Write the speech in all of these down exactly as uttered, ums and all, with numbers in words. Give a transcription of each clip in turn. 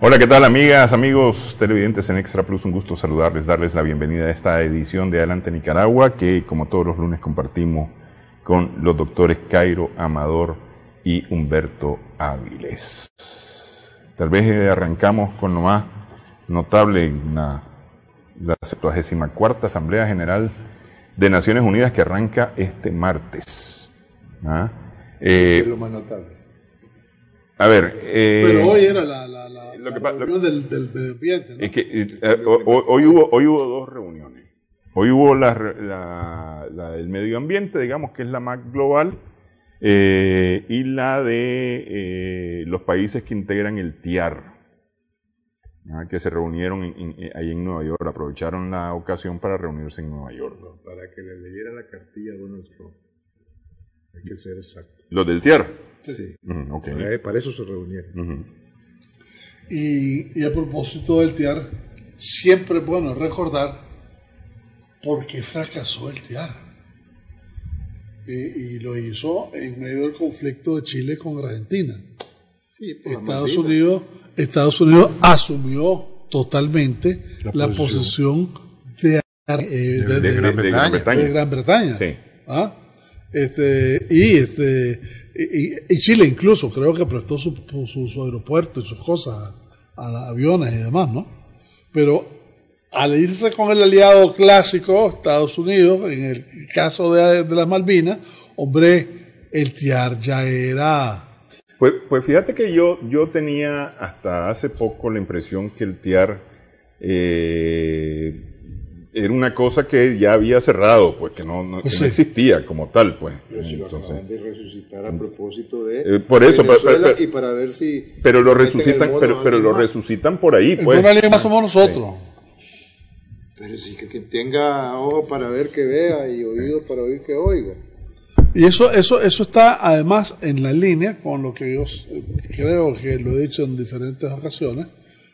Hola, ¿qué tal, amigas, amigos televidentes en Extra Plus? Un gusto saludarles, darles la bienvenida a esta edición de Adelante Nicaragua, que como todos los lunes compartimos con los doctores Cairo Amador y Humberto Áviles. Tal vez arrancamos con lo más notable, la, la septuagésima cuarta Asamblea General de Naciones Unidas, que arranca este martes. ¿Ah? Eh, es lo más notable. A ver, eh, pero hoy era la, la, la, lo que, la reunión lo, del, del medio ambiente, ¿no? Es que eh, eh, hoy, hoy, hubo, hoy hubo dos reuniones. Hoy hubo la, la, la del medio ambiente, digamos, que es la más global, eh, y la de eh, los países que integran el T I A R, ¿no? Que se reunieron en, en, ahí en Nueva York, aprovecharon la ocasión para reunirse en Nueva York. No, para que le leyera la cartilla a Donald Trump. Hay que ser exacto. ¿Los del T I A R? Sí, uh-huh, okay. para, para eso se reunieron. Uh-huh. y, y a propósito del T I A R, siempre es bueno recordar por qué fracasó el T I A R. Y, y lo hizo en medio del conflicto de Chile con Argentina. Sí, Estados, Unidos, Estados Unidos asumió totalmente la, la posición, posición de, eh, de, de, de, Gran, de, Bretaña, de Gran Bretaña. De Gran Bretaña. Sí. ¿Ah? Este, y este Y, y Chile incluso creo que prestó su, su, su aeropuerto y sus cosas a, a aviones y demás, ¿no? Pero al irse con el aliado clásico, Estados Unidos, en el caso de, de las Malvinas, hombre, el T I A R ya era... Pues, pues fíjate que yo, yo tenía hasta hace poco la impresión que el T I A R eh, era una cosa que ya había cerrado, pues que no, no, pues que sí. no existía como tal, pues. Pero si Entonces, lo acaban de resucitar a propósito de eh, por eso, Venezuela pero, pero, y para ver si... Pero lo resucitan, pero, pero lo resucitan por ahí, pues. El buena más somos nosotros. Sí. Pero sí que quien tenga ojos para ver que vea y oídos para oír que oiga. Y eso, eso, eso está además en la línea con lo que yo creo que lo he dicho en diferentes ocasiones.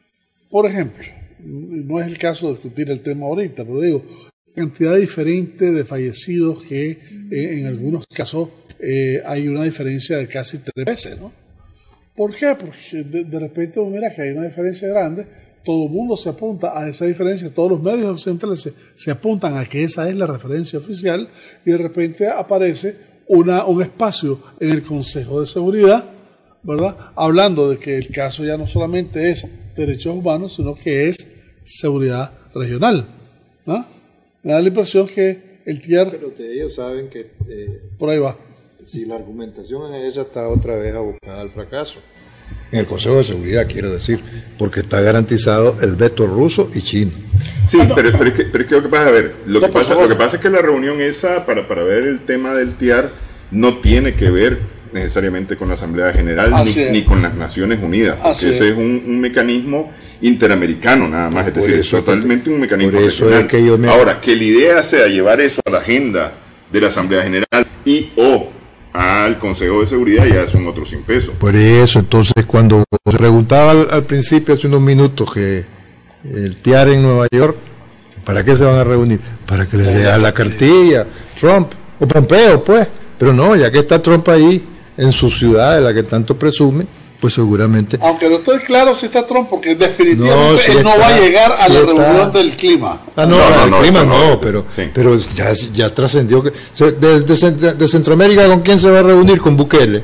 Por ejemplo, no es el caso de discutir el tema ahorita, pero digo, cantidad diferente de fallecidos que eh, en algunos casos eh, hay una diferencia de casi tres veces, ¿no? ¿Por qué? Porque de, de repente, mira que hay una diferencia grande, todo el mundo se apunta a esa diferencia, todos los medios occidentales se, se apuntan a que esa es la referencia oficial y de repente aparece una, un espacio en el Consejo de Seguridad, ¿verdad? Hablando de que el caso ya no solamente es derechos humanos, sino que es seguridad regional, ¿no? Me da la impresión que el T I A R... Pero de ellos saben que... Eh, por ahí va. Si la argumentación es esa, está otra vez abocada al fracaso. En el Consejo de Seguridad, quiero decir, porque está garantizado el veto ruso y chino. Sí, ah, no, pero, no. pero, es que, pero es que lo que pasa, a ver, lo, no, que pasa, lo que pasa es que la reunión esa, para, para ver el tema del T I A R, no tiene que ver necesariamente con la Asamblea General ni, ni con las Naciones Unidas, porque Así ese es, es un, un mecanismo interamericano nada más, es decir, es totalmente un mecanismo regional. Es que yo me... Ahora, que la idea sea llevar eso a la agenda de la Asamblea General y o al Consejo de Seguridad ya son otros cien pesos. Por eso, entonces, cuando se preguntaba al, al principio, hace unos minutos, que el T I A R en Nueva York, ¿para qué se van a reunir? Para que le dé la cartilla Trump o Pompeo, pues. Pero no, ya que está Trump ahí, en su ciudad, de la que tanto presume, pues seguramente... Aunque no estoy claro si está Trump, porque definitivamente no, si él está, no va a llegar a si la está. reunión del clima. Ah, no, no, no, el clima no, no pero, sí. pero ya, ya trascendió. que de, de, de Centroamérica, ¿con quién se va a reunir? Con Bukele.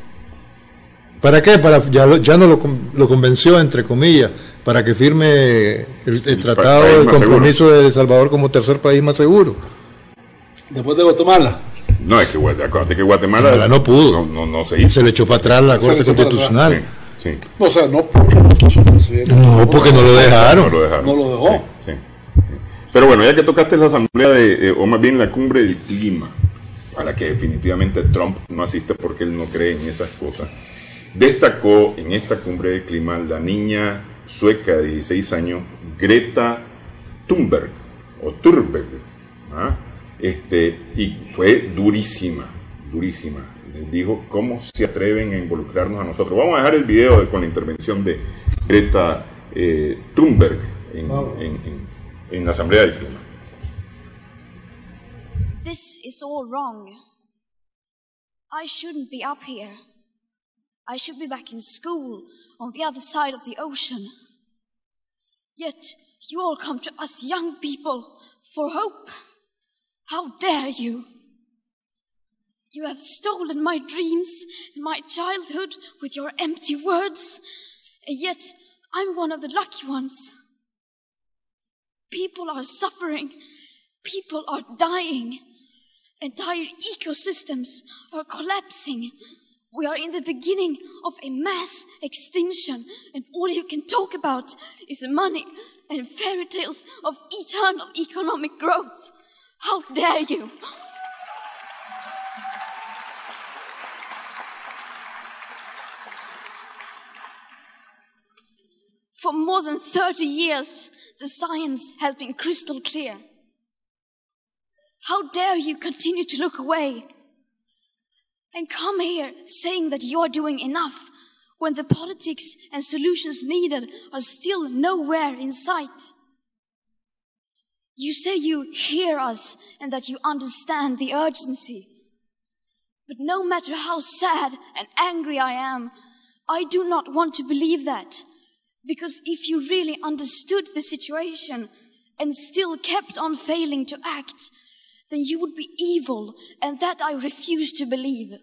¿Para qué? Para, ya lo, ya no lo, lo convenció, entre comillas, para que firme el, el tratado de compromiso de El Salvador como tercer país más seguro. Después de Guatemala. No, es que, acuérdate que Guatemala, Guatemala no pudo. No, no, no se hizo. Se le echó para atrás la Corte Constitucional. Sí, sí. O sea, no porque no quiso presidente. No, porque no lo dejaron. No lo dejaron. No lo dejó. Sí, sí. Pero bueno, ya que tocaste la asamblea, de, eh, o más bien la cumbre del clima, a la que definitivamente Trump no asiste porque él no cree en esas cosas, destacó en esta cumbre del clima la niña sueca de dieciséis años, Greta Thunberg, o Thunberg, ¿ah? Este, y fue durísima, durísima. Les dijo cómo se atreven a involucrarnos a nosotros. Vamos a dejar el video de, con la intervención de Greta eh, Thunberg en, wow. en, en, en la Asamblea del Clima. This is all wrong. I shouldn't be up here. I should be back in school on the other side of the ocean. Yet you all come to us young people for hope. How dare you? You have stolen my dreams and my childhood with your empty words, and yet I'm one of the lucky ones. People are suffering, people are dying, entire ecosystems are collapsing. We are in the beginning of a mass extinction, and all you can talk about is money and fairy tales of eternal economic growth. How dare you? For more than thirty years, the science has been crystal clear. How dare you continue to look away and come here saying that you're doing enough when the politics and solutions needed are still nowhere in sight? You say you hear us and that you understand the urgency. But no matter how sad and angry I am, I do not want to believe that. Because if you really understood the situation and still kept on failing to act, then you would be evil, and that I refuse to believe.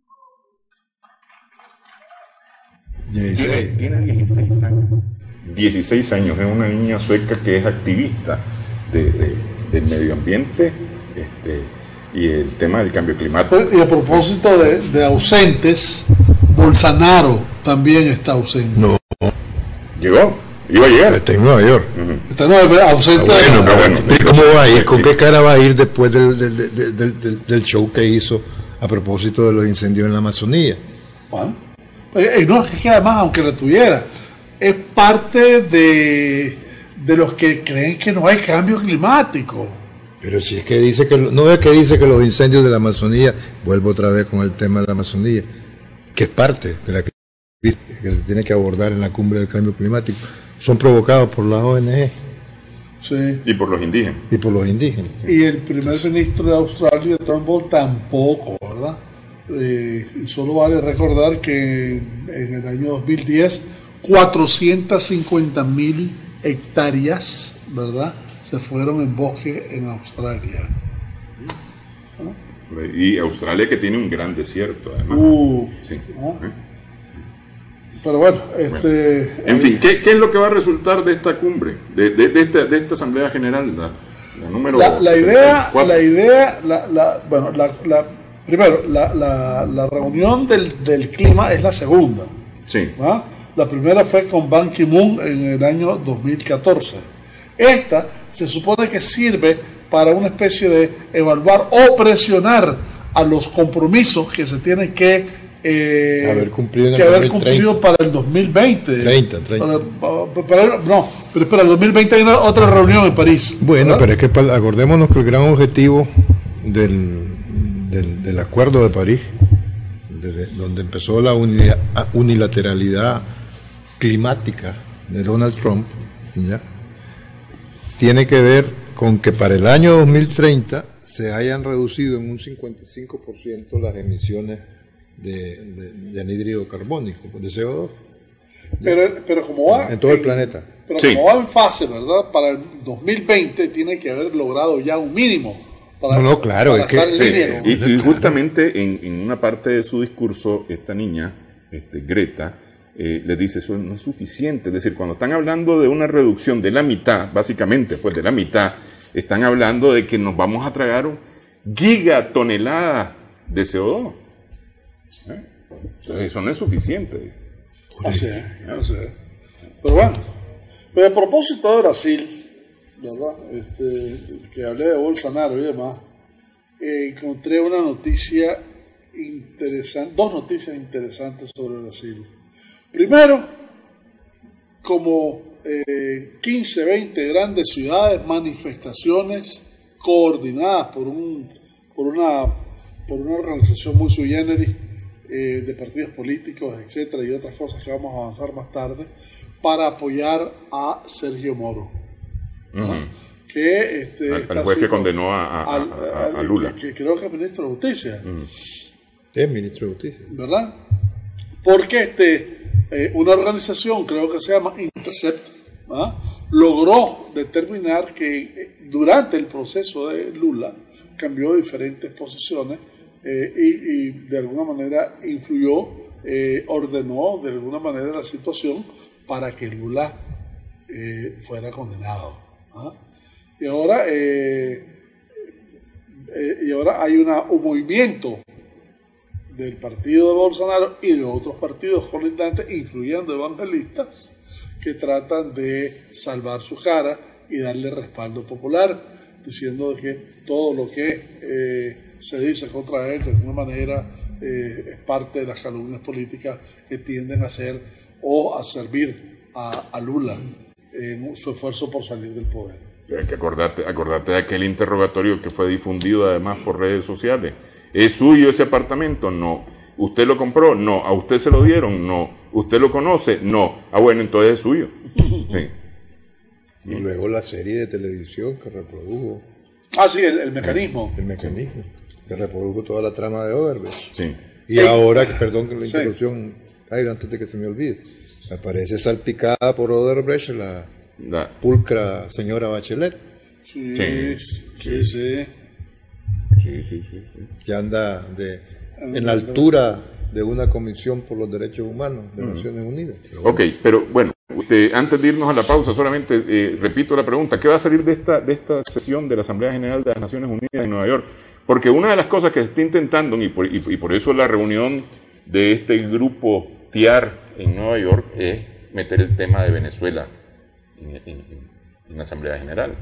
Tiene, tiene dieciséis años. dieciséis años, es una niña sueca que es activista de, de, del medio ambiente este, y el tema del cambio climático. Y a propósito de, de ausentes, Bolsonaro también está ausente. No. Llegó, iba a llegar. Está en Nueva York. Uh-huh. Está ausente. Ah, bueno, de... bueno. ¿Y cómo va a ir? ¿Con qué cara va a ir después del, del, del, del, del show que hizo a propósito de los incendios en la Amazonía? Bueno, eh, no, es que además, aunque la tuviera, es parte de, de los que creen que no hay cambio climático. Pero si es que dice que, no es que dice que los incendios de la Amazonía, vuelvo otra vez con el tema de la Amazonía, que es parte de la crisis que se tiene que abordar en la cumbre del cambio climático, son provocados por las O N G. Sí. Y por los indígenas. Y por los indígenas. Y el primer Entonces, ministro de Australia, Turnbull, tampoco, ¿verdad? Eh, y solo vale recordar que en el año dos mil diez, cuatrocientas cincuenta mil hectáreas, ¿verdad?, se fueron en bosque en Australia. ¿No? Y Australia, que tiene un gran desierto, además. Uh, sí. ¿no? ¿Eh? Pero bueno, este... Bueno. En fin, ¿qué, ¿qué es lo que va a resultar de esta cumbre? De, de, de, esta, de esta Asamblea General, la, la número la, la idea, la idea, la, la, bueno, la, la, primero, la, la, la reunión del, del clima es la segunda. Sí. ¿Ah? La primera fue con Ban Ki-moon en el año dos mil catorce. Esta se supone que sirve para una especie de evaluar o presionar a los compromisos que se tienen que Eh, haber cumplido, en que el haber cumplido para el dos mil veinte. treinta, treinta. Para, para, no, pero para el dos mil veinte hay una, otra reunión en París. Bueno, ¿verdad? pero es que para, acordémonos que el gran objetivo del, del, del Acuerdo de París, de, donde empezó la unilateralidad climática de Donald Trump, ¿ya?, tiene que ver con que para el año dos mil treinta se hayan reducido en un cincuenta y cinco por ciento las emisiones De, de, de anhídrido carbónico, de C O dos. Pero, pero como va en todo en, el planeta. Pero sí. como va en fase, ¿verdad? Para el dos mil veinte tiene que haber logrado ya un mínimo. Para, no, no, claro. para es que, estar en línea, eh, y, y justamente en, en una parte de su discurso, esta niña, este, Greta, eh, le dice, eso no es suficiente. Es decir, cuando están hablando de una reducción de la mitad, básicamente, pues de la mitad, están hablando de que nos vamos a tragar un gigatonelada de C O dos. ¿Eh? Entonces, eso no es suficiente. Así es, así es. Pero bueno, pero a propósito de Brasil, ¿verdad? Este, que hablé de Bolsonaro y demás, eh, encontré una noticia interesante, dos noticias interesantes sobre Brasil. Primero, como eh, quince, veinte grandes ciudades, manifestaciones coordinadas por un por una por una organización muy sui generis, eh, de partidos políticos, etcétera, y otras cosas que vamos a avanzar más tarde, para apoyar a Sergio Moro, ¿no? Uh-huh. Que este, al, al juez que condenó a, a, al, a, a Lula, que, que creo que es ministro de Justicia. Uh-huh. Es ministro de Justicia, ¿verdad? Porque este eh, una organización, creo que se llama Intercept, ¿ah? logró determinar que durante el proceso de Lula cambió diferentes posiciones eh, y, y de alguna manera influyó, eh, ordenó de alguna manera la situación para que Lula eh, fuera condenado. ¿Ah? Y ahora, eh, eh, y ahora hay una, un movimiento del partido de Bolsonaro y de otros partidos colindantes, incluyendo evangelistas, que tratan de salvar su cara y darle respaldo popular, diciendo que todo lo que eh, se dice contra él de alguna manera eh, es parte de las calumnias políticas que tienden a hacer o a servir a, a Lula en su esfuerzo por salir del poder. Hay que acordarte, acordarte de aquel interrogatorio que fue difundido además por redes sociales. ¿Es suyo ese apartamento? No. ¿Usted lo compró? No. ¿A usted se lo dieron? No. ¿Usted lo conoce? No. Ah, bueno, entonces es suyo. Sí. Y luego la serie de televisión que reprodujo. Ah, sí, el, el mecanismo. El mecanismo. Que reprodujo toda la trama de Odebrecht. Sí. Y hey, ahora, perdón que la interrupción, Jairo, antes de que se me olvide, me parece salpicada por Odebrecht la, la... pulcra señora Bachelet. Sí, sí, sí. sí. sí. Sí, sí, sí, sí. Que anda de, en la altura de una comisión por los derechos humanos de uh-huh. Naciones Unidas. Pero bueno. Ok, pero bueno, este, antes de irnos a la pausa, solamente eh, repito la pregunta. ¿Qué va a salir de esta, de esta sesión de la Asamblea General de las Naciones Unidas en Nueva York? Porque una de las cosas que se está intentando, y por, y, y por eso la reunión de este grupo T I A R en Nueva York, es meter el tema de Venezuela en, en, en la Asamblea General.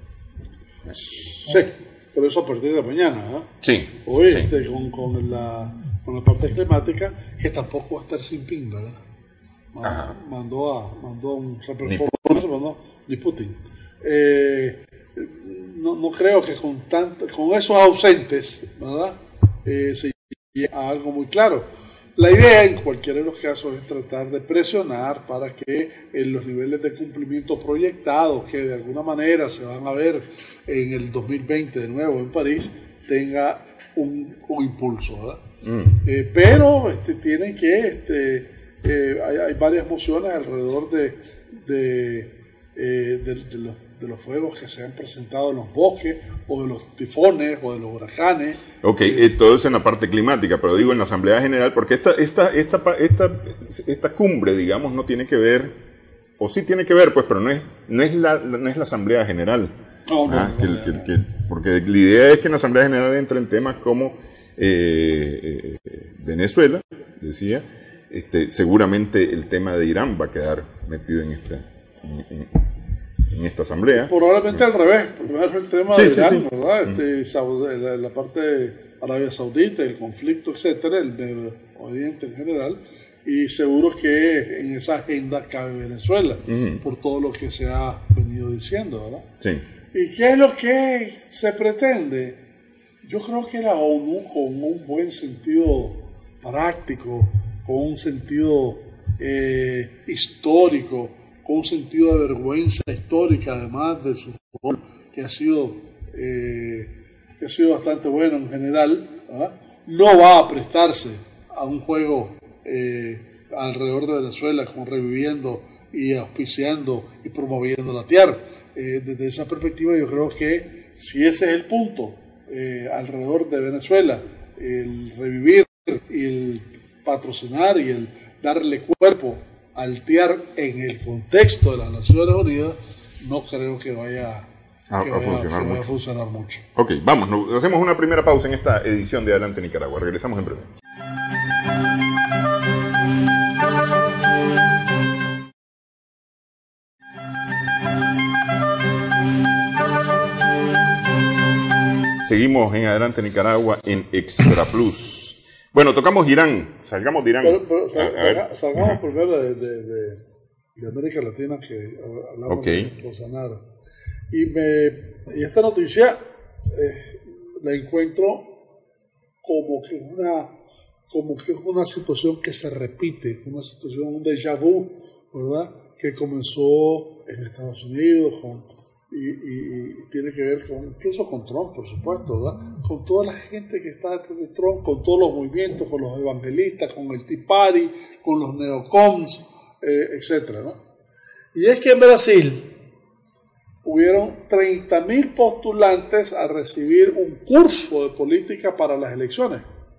Sí. Por eso a partir de mañana, ¿eh? Sí. Hoy sí. Este, con, con, la, con la parte climática, que tampoco va a estar sin pin, ¿verdad? Mandó, mandó a mandó un representante, ni Putin. Eh, no, no creo que con tanto, con esos ausentes, ¿verdad? Eh, se llegue a algo muy claro. La idea, en cualquiera de los casos, es tratar de presionar para que en los niveles de cumplimiento proyectados, que de alguna manera se van a ver en el dos mil veinte de nuevo en París, tenga un, un impulso, ¿verdad? Mm. Eh, pero este, tienen que, este, eh, hay, hay varias mociones alrededor de, de, eh, de, de, los, de los fuegos que se han presentado en los bosques, o de los tifones, o de los huracanes. Ok, eh, todo eso en la parte climática, pero digo en la Asamblea General, porque esta, esta, esta, esta, esta cumbre, digamos, no tiene que ver, o sí tiene que ver, pues, pero no es, no es, la, no es la Asamblea General. No, no, ah, no, que, no, que, no. Que, porque la idea es que en la Asamblea General entren temas como eh, eh, Venezuela, decía, este, seguramente el tema de Irán va a quedar metido en esta, en, en, en esta asamblea. Probablemente al revés, primero el tema sí, de sí, Irán, sí. ¿verdad? Este, Saudi, la, la parte de Arabia Saudita, el conflicto, etcétera, el Medio Oriente en general, y seguro que en esa agenda cabe Venezuela, uh-huh. por todo lo que se ha venido diciendo, ¿verdad? Sí. ¿Y qué es lo que se pretende? Yo creo que la ONU, con un buen sentido práctico, con un sentido eh, histórico, con un sentido de vergüenza histórica, además de su rol, que ha sido, eh, que ha sido bastante bueno en general, ¿verdad? No va a prestarse a un juego eh, alrededor de Venezuela, como reviviendo y auspiciando y promoviendo la T I A R. Eh, desde esa perspectiva, yo creo que si ese es el punto eh, alrededor de Venezuela, el revivir y el patrocinar y el darle cuerpo al T I A R en el contexto de las Naciones Unidas, no creo que vaya a, que a, vaya, funcionar, que vaya mucho. a funcionar mucho. Ok, vamos, nos hacemos una primera pausa en esta edición de Adelante Nicaragua. Regresamos en breve. Seguimos en Adelante Nicaragua en Extra Plus. Bueno, tocamos Irán, salgamos de Irán. Pero, pero sal, salga, salgamos primero de, de, de, de América Latina, que hablamos okay. de Bolsonaro. Y, me, y esta noticia eh, la encuentro como que una como que es una situación que se repite, una situación, un déjà vu, ¿verdad? Que comenzó en Estados Unidos con y, y, y tiene que ver con, incluso con Trump, por supuesto, ¿verdad? Con toda la gente que está detrás de Trump, con todos los movimientos, con los evangelistas, con el Tea Party, con los neocons, eh, etcétera, ¿no? Y es que en Brasil hubieron treinta mil postulantes a recibir un curso de política para las elecciones.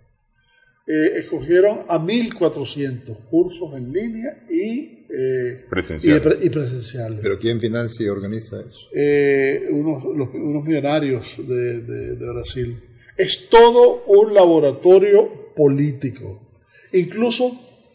Eh, escogieron a mil cuatrocientos cursos en línea y, eh, Presencial. y, pre y presenciales. ¿Pero quién financia y organiza eso? Eh, unos, los, unos millonarios de, de, de Brasil. Es todo un laboratorio político. Incluso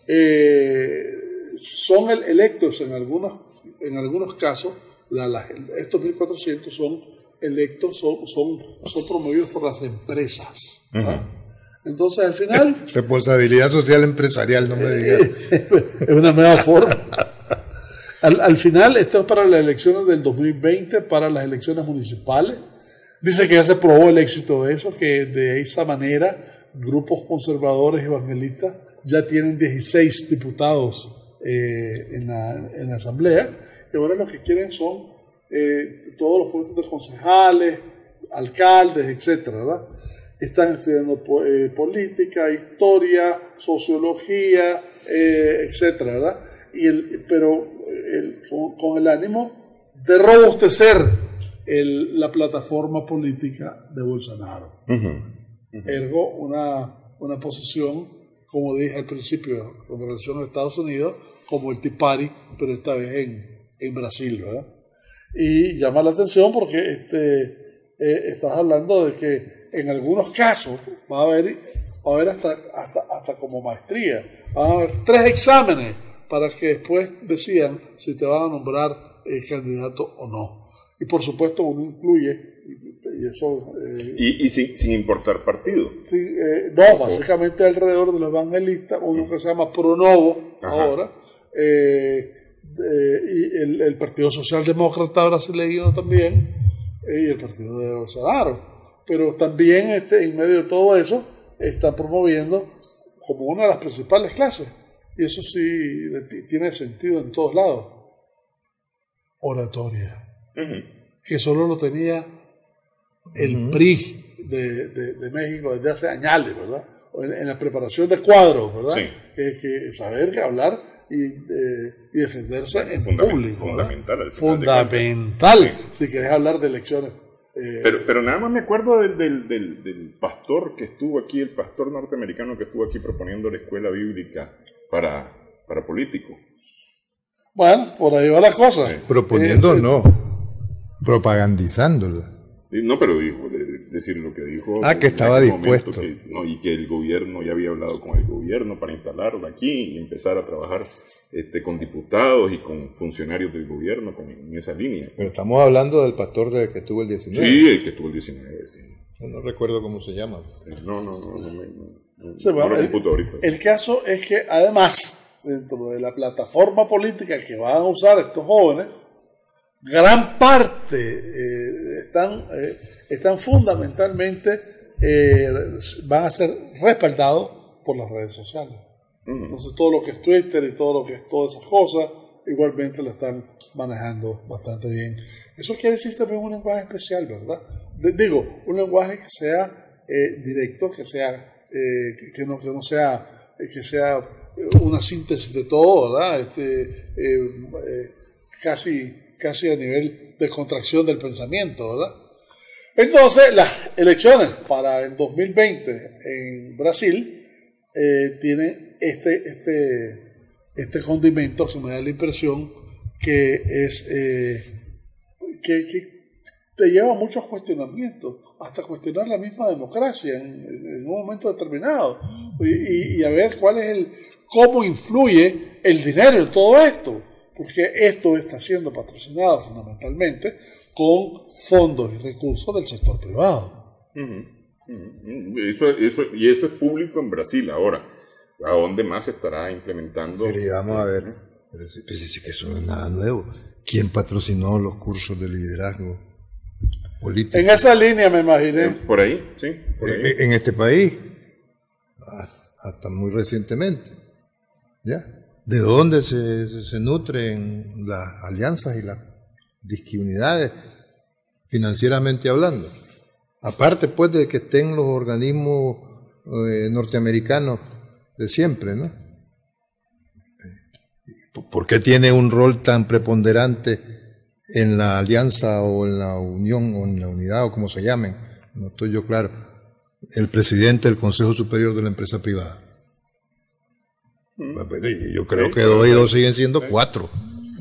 eh, son el, electos en algunos, en algunos casos, la, la, estos mil cuatrocientos son electos, son, son, son promovidos por las empresas. ¿No? Uh-huh. Entonces, al final... Responsabilidad social empresarial, no me digas. Es una nueva forma. Al, al final, esto es para las elecciones del dos mil veinte, para las elecciones municipales. Dice que ya se probó el éxito de eso, que de esa manera grupos conservadores evangelistas ya tienen dieciséis diputados eh, en, la, en la asamblea, y ahora lo que quieren son eh, todos los puestos de concejales, alcaldes, etcétera, ¿verdad? Están estudiando eh, política, historia, sociología, eh, etcétera, ¿verdad? Y el, pero el, con, con el ánimo de robustecer el, la plataforma política de Bolsonaro. Uh-huh. Uh-huh. Ergo, una, una posición, como dije al principio, con relación a Estados Unidos, como el Tea Party, pero esta vez en, en Brasil, ¿verdad? Y llama la atención porque este, eh, estás hablando de que en algunos casos va a haber, va a haber hasta, hasta, hasta como maestría, van a haber tres exámenes para que después decidan si te van a nombrar eh, candidato o no. Y por supuesto uno incluye, y eso... Eh, y y sin, sin importar partido. Sí, eh, no, básicamente alrededor de los evangelistas, uno uh-huh. que se llama Pronovo ahora, eh, eh, y el, el Partido Socialdemócrata brasileño también, eh, y el Partido de Bolsonaro. Pero también este, en medio de todo eso están promoviendo como una de las principales clases, y eso sí tiene sentido en todos lados, oratoria, uh-huh. que solo lo tenía el uh-huh. P R I de, de, de México desde hace años, ¿verdad? En, en la preparación de cuadros, ¿verdad? Sí. Que, que saber hablar y, eh, y defenderse en Fundament- público. Fundamental. Al fundamental, de si querés hablar de elecciones. Eh, pero, pero nada más me acuerdo del, del, del, del pastor que estuvo aquí, el pastor norteamericano que estuvo aquí proponiendo la escuela bíblica para, para políticos. Bueno, por ahí va la cosa. Sí. Proponiendo eh, no, propagandizándola. No, pero dijo, de, de decir lo que dijo. Ah, que estaba dispuesto. Que, no, y que el gobierno ya había hablado con el gobierno para instalarla aquí y empezar a trabajar este, con diputados y con funcionarios del gobierno con, en esa línea. Pero estamos hablando del pastor de que tuvo el diecinueve. Sí, el que tuvo el diecinueve, sí. No, no recuerdo cómo se llama. No, no, no, no, me, no, sí, bueno, no lo el, computo ahorita. Sí. El caso es que además, dentro de la plataforma política que van a usar estos jóvenes, gran parte eh, están, eh, están fundamentalmente, eh, van a ser respaldados por las redes sociales. Uh-huh. Entonces todo lo que es Twitter y todo lo que es todas esas cosas, igualmente lo están manejando bastante bien. Eso quiere decir también un lenguaje especial, ¿verdad? De, digo, un lenguaje que sea eh, directo, que sea, eh, que, que, no, que no sea, eh, que sea una síntesis de todo, ¿verdad? Este, eh, eh, casi, casi a nivel de contracción del pensamiento, ¿verdad? Entonces, las elecciones para el dos mil veinte en Brasil eh, tienen este, este, este condimento que me da la impresión que es eh, que, que te lleva a muchos cuestionamientos, hasta cuestionar la misma democracia en, en un momento determinado, y, y, y a ver cuál es el, cómo influye el dinero en todo esto, porque esto está siendo patrocinado fundamentalmente con fondos y recursos del sector privado. Uh-huh. Uh-huh. Eso, eso, y eso es público en Brasil ahora. ¿A dónde más se estará implementando? Pero vamos a ver, pero sí, pero sí que eso no es nada nuevo. ¿Quién patrocinó los cursos de liderazgo político? En esa línea me imaginé. Por ahí, sí. Por ahí. En este país, hasta muy recientemente. ¿Ya? ¿De dónde se, se nutren las alianzas y las disquunidades financieramente hablando. Aparte, pues, de que estén los organismos eh, norteamericanos de siempre, ¿no? ¿Por qué tiene un rol tan preponderante en la alianza o en la unión o en la unidad o como se llamen? No estoy yo claro. El presidente del Consejo Superior de la empresa privada. Mm. Yo creo sí, que dos y dos siguen siendo sí. cuatro.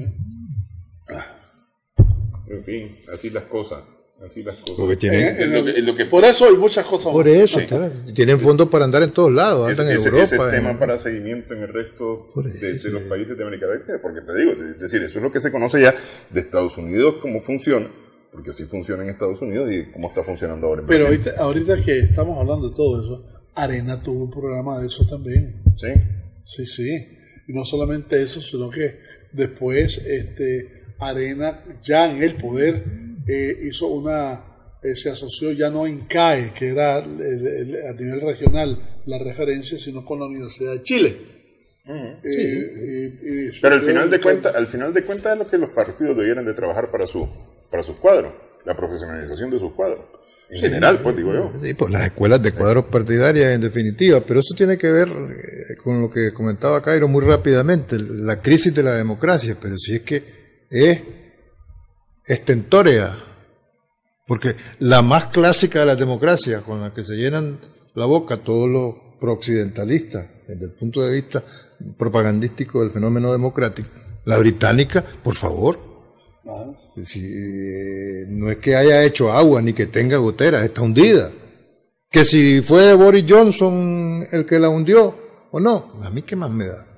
En fin, así las cosas. Así las cosas. Porque tienen, en, en lo que, en lo que, por eso hay muchas cosas. Por eso, sí. Tienen fondos para andar en todos lados. Andan ese, en Europa. Ese es en, tema para seguimiento en el resto de, eso, de los países de América Latina. Porque te digo, es decir, eso es lo que se conoce ya de Estados Unidos, cómo funciona, porque así funciona en Estados Unidos y cómo está funcionando ahora en Pero Brasil. ahorita, ahorita que estamos hablando de todo eso, Arena tuvo un programa de eso también. Sí. Sí, sí. Y no solamente eso, sino que después este, Arena, ya en el poder, eh, hizo una... Eh, se asoció ya no en C A E, que era el, el, a nivel regional la referencia, sino con la Universidad de Chile. Uh-huh. eh, sí. eh, eh, Pero al final de cuentas, al final de cuentas es lo que los partidos debieran de trabajar para su, para sus cuadros, la profesionalización de sus cuadros. En sí, general, pues digo yo. Sí, pues las escuelas de cuadros partidarias en definitiva, pero eso tiene que ver eh, con lo que comentaba Cairo muy rápidamente, la crisis de la democracia, pero si es que es estentórea. Porque la más clásica de las democracias, con la que se llenan la boca todos los prooccidentalistas, desde el punto de vista propagandístico del fenómeno democrático, la británica, por favor, uh-huh. si, eh, no es que haya hecho agua ni que tenga goteras, está hundida. Que si fue Boris Johnson el que la hundió o no, a mí qué más me da.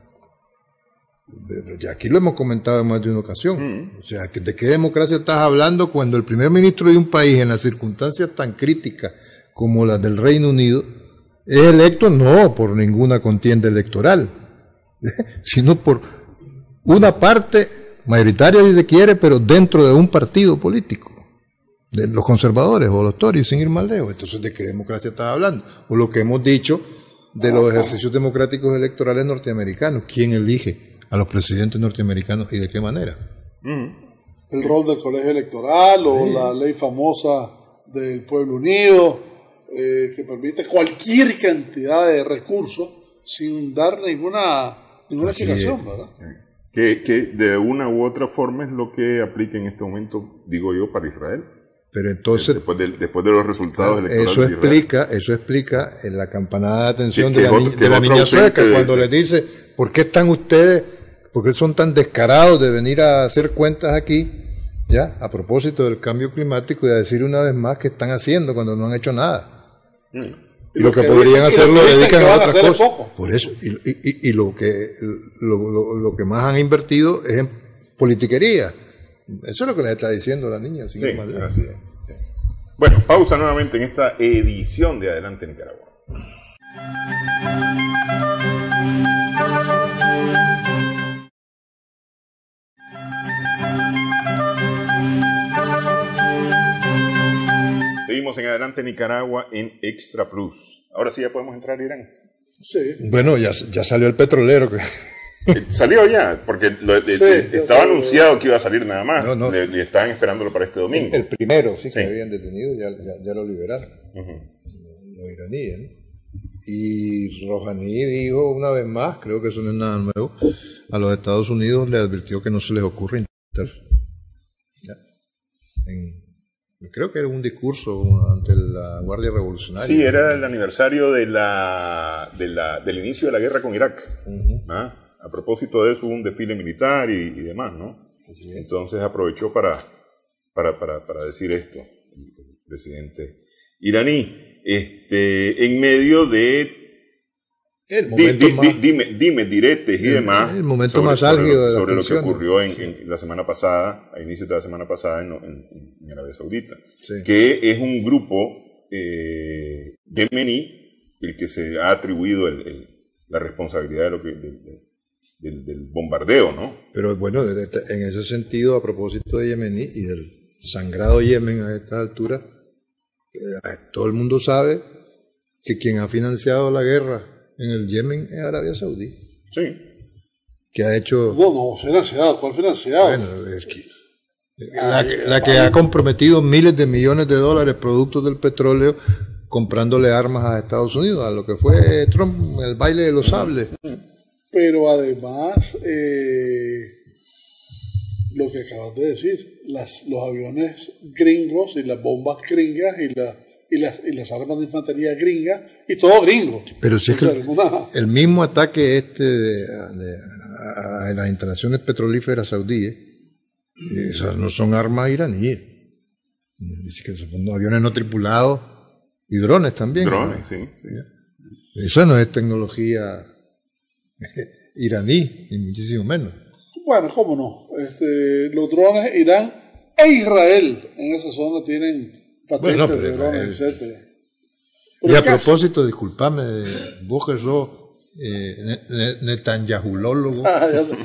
Ya aquí lo hemos comentado en más de una ocasión. Mm. O sea, ¿de qué democracia estás hablando cuando el primer ministro de un país, en las circunstancias tan críticas como las del Reino Unido, es electo no por ninguna contienda electoral, sino por una parte mayoritaria, si se quiere, pero dentro de un partido político, de los conservadores o los Tories, sin ir más lejos? Entonces, ¿de qué democracia estás hablando? O lo que hemos dicho de los ejercicios democráticos electorales norteamericanos. ¿Quién elige a los presidentes norteamericanos y de qué manera? Mm. El rol del colegio electoral o sí. La ley famosa del pueblo unido, eh, que permite cualquier cantidad de recursos sin dar ninguna, ninguna explicación, ¿verdad? Que, que de una u otra forma es lo que aplica en este momento, digo yo, para Israel. Pero entonces, después de, después de los resultados claro, electorales eso de Israel. explica eso explica en la campanada de atención que, de, que la, otro, de la niña sueca de, cuando de, les dice ¿por qué están ustedes, por qué son tan descarados de venir a hacer cuentas aquí, ya, a propósito del cambio climático, y a decir una vez más qué están haciendo cuando no han hecho nada? Mm. Y lo, lo que, que podrían hacer lo dedican a otras cosas. Por eso, y, y, y lo que lo, lo, lo que más han invertido es en politiquería. Eso es lo que le está diciendo la niña. Sí, así es. Sí. Bueno, pausa nuevamente en esta edición de Adelante Nicaragua. Seguimos en Adelante Nicaragua en Extra Plus. Ahora sí ya podemos entrar a Irán. Sí. Bueno, ya, ya salió el petrolero que... Salió ya, porque lo, sí, de, de, estaba anunciado que iba a salir nada más. No, no. Le, le estaban esperándolo para este domingo. El primero, sí, sí. Que habían detenido, ya, ya, ya lo liberaron. Uh-huh. Los iraníes, ¿no? Y Rouhani dijo una vez más, creo que eso no es nada nuevo, a los Estados Unidos le advirtió que no se les ocurre intentar. Ya. En, creo que era un discurso ante la Guardia Revolucionaria. Sí, era el aniversario de la, de la, del inicio de la guerra con Irak. Uh-huh. ¿Ah? A propósito de eso hubo un desfile militar y, y demás, ¿no? Sí. Entonces aprovechó para, para, para, para decir esto, el presidente iraní, este, en medio de el momento di, di, más, di, dime, dime diretes y el, demás el momento sobre, más álgido de la sobre tensión, lo que ocurrió en, sí. en la semana pasada, a inicios de la semana pasada en, en, en Arabia Saudita, sí. Que es un grupo eh, yemení el que se ha atribuido el, el, la responsabilidad de lo que de, de, Del, del bombardeo, ¿no? Pero bueno, en ese sentido, a propósito de Yemení y del sangrado Yemen a estas alturas, eh, todo el mundo sabe que quien ha financiado la guerra en el Yemen es Arabia Saudí. Sí. Que ha hecho... No, no, financiado, ¿cuál financiado? Bueno, es que La, la que ha comprometido miles de millones de dólares productos del petróleo comprándole armas a Estados Unidos, a lo que fue Trump, el baile de los sables. Pero además, eh, lo que acabas de decir, las, los aviones gringos y las bombas gringas y, la, y, las, y las armas de infantería gringas y todo gringo. Pero si es que el, una... el mismo ataque este de, de, a, a las instalaciones petrolíferas saudíes, esas no son armas iraníes. Dice que son aviones no tripulados y drones también. Drones, ¿no? Sí, sí. Eso no es tecnología iraní, ni muchísimo menos. Bueno, cómo no. Este, los drones, Irán e Israel en esa zona tienen patentes bueno, de drones, Israel, etcétera. Y a caso, propósito, disculpame, vos que sos eh, netanyahulólogo, ah,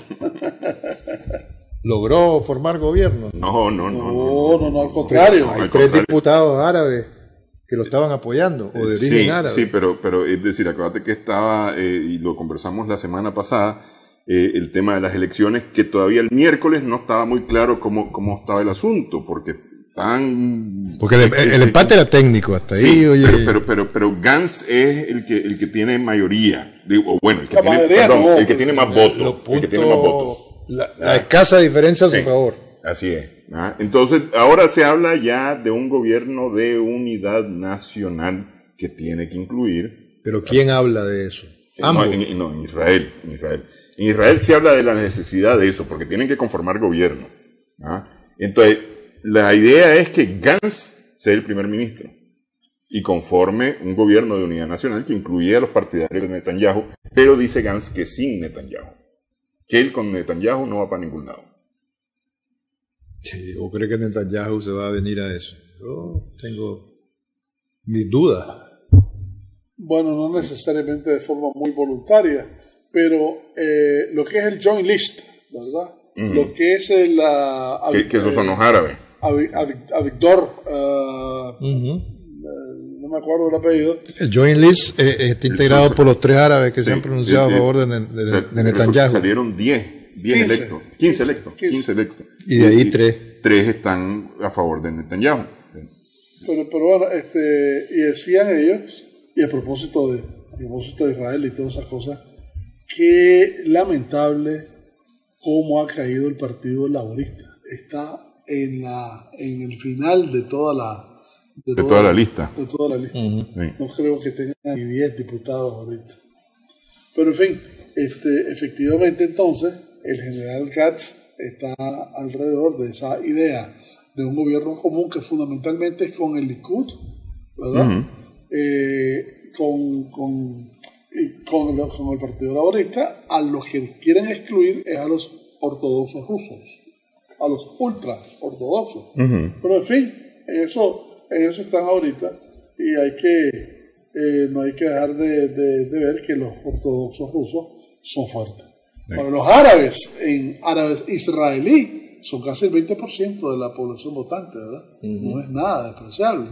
¿logró formar gobierno? No, no, no. No, no, no, no al contrario. Hay tres diputados árabes que lo estaban apoyando, o de origen sí, árabe. Sí, pero, pero es decir, acuérdate que estaba, eh, y lo conversamos la semana pasada, eh, el tema de las elecciones, que todavía el miércoles no estaba muy claro cómo, cómo estaba el asunto, porque tan... Porque el, el, el empate era técnico, hasta sí, ahí, oye... Pero, pero, pero, pero Gantz es el que, el que tiene mayoría, digo, bueno, el que, tiene, mayoría, perdón, no, el que tiene más votos, puntos, el que tiene más votos. La, la escasa diferencia a su sí, favor. Así es. ¿Ah? Entonces, ahora se habla ya de un gobierno de unidad nacional que tiene que incluir... ¿Pero quién habla de eso? No, en, no, en Israel, en Israel. En Israel se habla de la necesidad de eso, porque tienen que conformar gobierno. ¿Ah? Entonces, la idea es que Gantz sea el primer ministro y conforme un gobierno de unidad nacional que incluya a los partidarios de Netanyahu, pero dice Gantz que sin Netanyahu. Que él con Netanyahu no va para ningún lado. ¿O cree que Netanyahu se va a venir a eso? Yo tengo mis dudas. Bueno, no necesariamente de forma muy voluntaria, pero eh, lo que es el Joint List, ¿verdad? Uh-huh. Lo que es el... Uh, que, que esos son los árabes. Avigdor, uh, uh-huh. uh, no me acuerdo el apellido. El Joint List eh, está integrado por los tres árabes que sí, se han pronunciado sí, a favor de, de, de, de Netanyahu. Salieron diez. diez electos, quince electos, quince electos. Y de ahí y, tres. Tres están a favor de Netanyahu. Pero, pero bueno, este, y decían ellos, y a propósito de, a propósito de Israel y todas esas cosas, qué lamentable cómo ha caído el Partido Laborista. Está en la, en el final de toda la, de, de toda, toda la lista. De toda la lista. Uh-huh. Sí. No creo que tengan ni diez diputados ahorita. Pero en fin, este, efectivamente entonces el general Katz está alrededor de esa idea de un gobierno común que fundamentalmente es con el Likud, ¿verdad? Uh-huh. eh, con, con, con, lo, con el Partido Laborista. A los que quieren excluir es a los ortodoxos rusos, a los ultra ortodoxos. Uh-huh. Pero en fin, eso, eso están ahorita y hay que eh, no hay que dejar de, de, de ver que los ortodoxos rusos son fuertes. Sí. Para los árabes, en árabes israelí, son casi el veinte por ciento de la población votante, ¿verdad? Uh-huh. No es nada despreciable.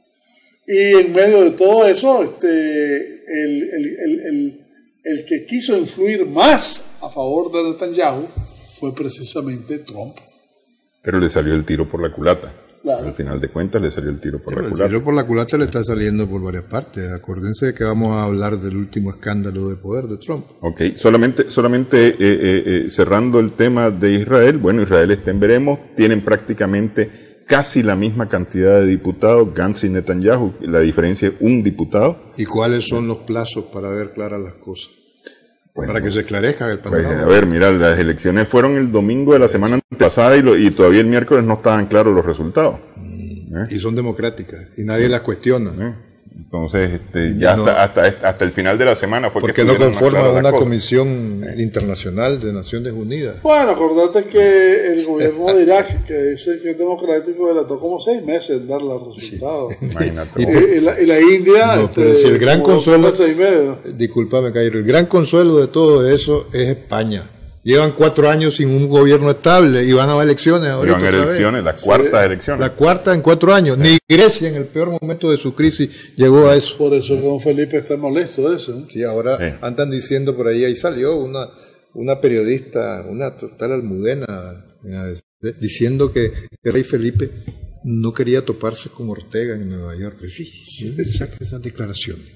Y en medio de todo eso, este, el, el, el, el, el que quiso influir más a favor de Netanyahu fue precisamente Trump. Pero le salió el tiro por la culata. Claro. Al final de cuentas le salió el tiro por Pero la culata. El tiro por la culata le está saliendo por varias partes. Acuérdense que vamos a hablar del último escándalo de poder de Trump. Ok, solamente, solamente eh, eh, eh, cerrando el tema de Israel. Bueno, Israel está en veremos. Tienen prácticamente casi la misma cantidad de diputados, Gantz y Netanyahu. La diferencia es un diputado. ¿Y cuáles son los plazos para ver claras las cosas? Bueno, para que se esclarezca el panorama. Pues, a ver, mira, las elecciones fueron el domingo de la semana pasada y, lo, y todavía el miércoles no estaban claros los resultados. Mm, ¿Eh? Y son democráticas y nadie las cuestiona. ¿Eh? Entonces, este, ya no, hasta, hasta, hasta el final de la semana fue ¿por que... ¿Por qué no conforma una comisión ¿Eh? internacional de Naciones Unidas? Bueno, acordate que el gobierno de Irak, que dice que es democrático, delató como seis meses en dar los resultados. Sí. Imagínate. Y, y, la, y la India... No, este, pero si el gran consuelo... Discúlpame, Cairo, el gran consuelo de todo eso es España. Llevan cuatro años sin un gobierno estable y van a elecciones ahorita. Van a elecciones, las cuartas sí. elecciones. La cuarta en cuatro años. Sí. Ni Grecia en el peor momento de su crisis llegó a eso. Por eso don Felipe está molesto de eso. ¿eh? Sí, ahora sí. andan diciendo por ahí, ahí salió una, una periodista, una total almudena, a decir diciendo que el rey Felipe no quería toparse con Ortega en Nueva York. Sí, saca esas declaraciones.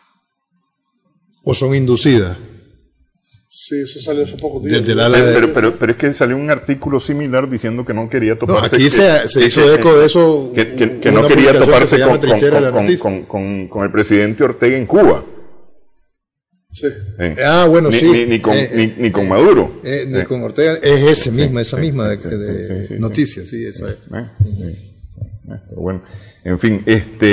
¿O son inducidas? Sí, eso salió hace poco tiempo. Pero, pero, pero, pero es que salió un artículo similar diciendo que no quería toparse. No, aquí que, se, se que, hizo que, eco de eso. Que, que, que no quería toparse con, con, con, con, con, con el presidente Ortega en Cuba. Sí. Eh. Ah, bueno, ni, sí. Ni, ni, con, eh, ni, ni con Maduro. Eh, ni eh. con Ortega. Es ese misma, esa sí, misma sí, de, de sí, sí, sí, noticia, sí, esa es. Eh, sí. eh, pero bueno, en fin,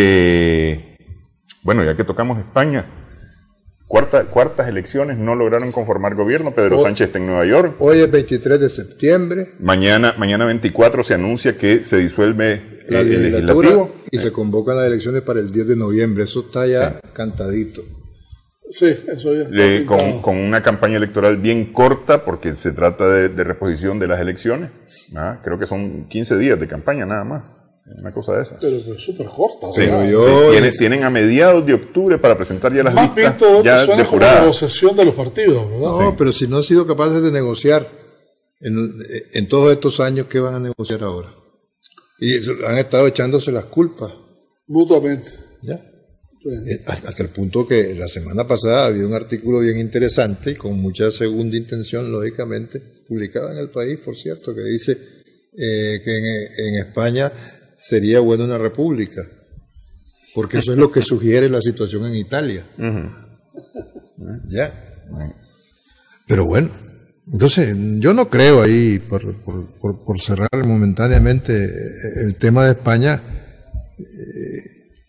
este. Bueno, ya que tocamos España. Cuarta, cuartas elecciones, no lograron conformar gobierno. Pedro hoy, Sánchez está en Nueva York. Hoy es veintitrés de septiembre. Mañana, mañana veinticuatro se anuncia que se disuelve la el legislativo y eh. se convocan las elecciones para el diez de noviembre. Eso está ya sí. cantadito. Sí, eso ya está Le, con, con una campaña electoral bien corta, porque se trata de, de reposición de las elecciones. ¿Ah? Creo que son quince días de campaña nada más. Una cosa de esa. Pero es súper corta. Sí, yo, sí. Tienen, tienen a mediados de octubre para presentar ya las más listas todo ya suena depuradas. como la negociación de los partidos, ¿verdad? No, sí. pero si no han sido capaces de negociar en, en todos estos años, ¿qué van a negociar ahora? Y han estado echándose las culpas. Mutuamente. ¿Ya? Sí. Hasta el punto que la semana pasada había un artículo bien interesante y con mucha segunda intención, lógicamente, publicado en El País, por cierto, que dice eh, que en, en España sería buena una república, porque eso es lo que sugiere la situación en Italia. Uh-huh. ¿Ya? Uh-huh. Pero bueno, entonces yo no creo ahí, por, por, por, por cerrar momentáneamente el tema de España, eh,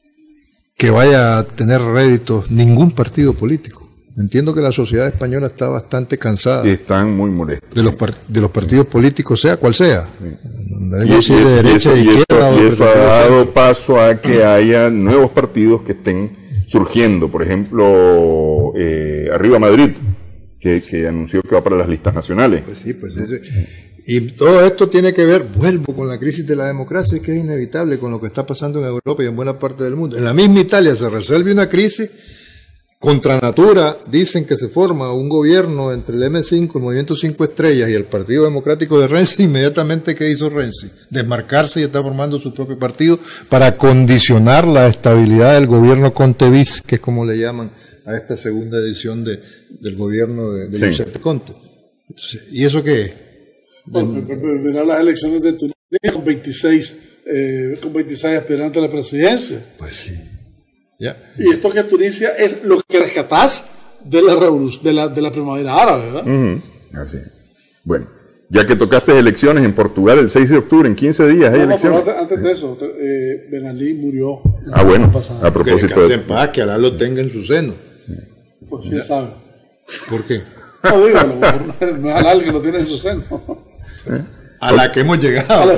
que vaya a tener réditos ningún partido político. Entiendo que la sociedad española está bastante cansada. Y están muy molestos. De los, par de los partidos sí. políticos, sea cual sea. Sí. Y, eso, de derecha, y, eso, de izquierda, y eso, y eso ha dado paso a que haya nuevos partidos que estén surgiendo. Por ejemplo, eh, Arriba Madrid, que, que anunció que va para las listas nacionales. Pues sí, pues ese. Y todo esto tiene que ver, vuelvo con la crisis de la democracia, que es inevitable con lo que está pasando en Europa y en buena parte del mundo. En la misma Italia se resuelve una crisis. Contra natura dicen que se forma un gobierno entre el eme cinco, el Movimiento Cinco Estrellas y el Partido Democrático de Renzi. Inmediatamente, ¿qué hizo Renzi? Desmarcarse y está formando su propio partido para condicionar la estabilidad del gobierno Conte-bis, que es como le llaman a esta segunda edición de, del gobierno de, de sí. Giuseppe Conte. Entonces, ¿y eso qué es? Bueno, verán las elecciones de Tunisia con veintiséis, eh, con veintiséis aspirantes a la presidencia. Pues sí. Yeah. Y esto que Tunisia es lo que rescatás de la revolución, de la, de la primavera árabe, ¿verdad? Uh-huh. Así es. Bueno, ya que tocaste elecciones en Portugal el seis de octubre, en quince días hay no, no, elecciones. Pero antes, antes de eso, eh, Ben Ali murió. Ah, bueno, a propósito que de... en paz, que Alá lo tenga en su seno. Pues quién sabe. ¿Por qué? No, dígalo, no es Alá el que lo tiene en su seno. ¿Eh? A la que hemos llegado.